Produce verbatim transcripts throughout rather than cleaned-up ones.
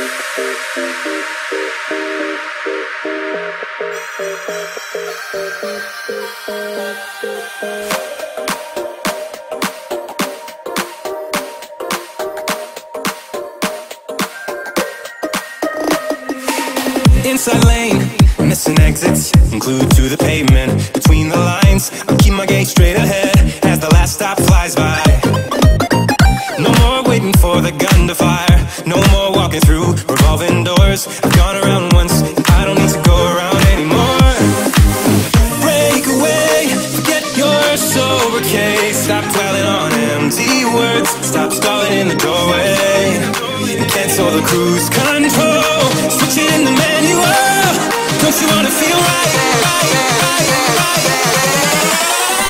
Inside lane, missing exits, glued to the pavement. Between the lines, I'll keep my gaze straight ahead as the last stop flies by. No more waiting for the gun to fire, no more walking through revolving doors. I've gone around once, I don't need to go around anymore. Break away, forget your sober case. Stop dwelling on empty words, stop stalling in the doorway, and cancel the cruise control. Switch it in the manual, don't you wanna feel right? right, right, right, right.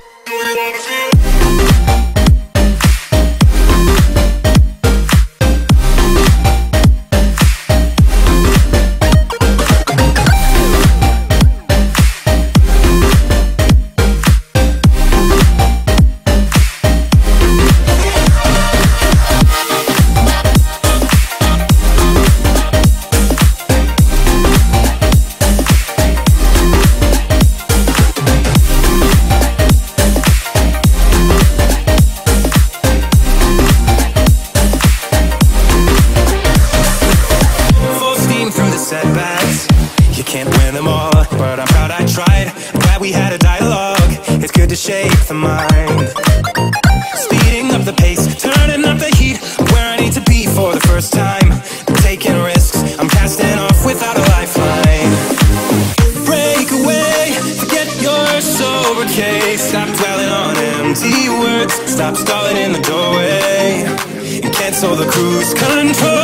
Setbacks, you can't win them all, but I'm proud I tried. I'm glad we had a dialogue, it's good to shape the mind. Speeding up the pace, turning up the heat, where I need to be for the first time. Taking risks, I'm casting off without a lifeline. Break away, forget your sober case. Stop dwelling on empty words, stop stalling in the doorway, and cancel the cruise control.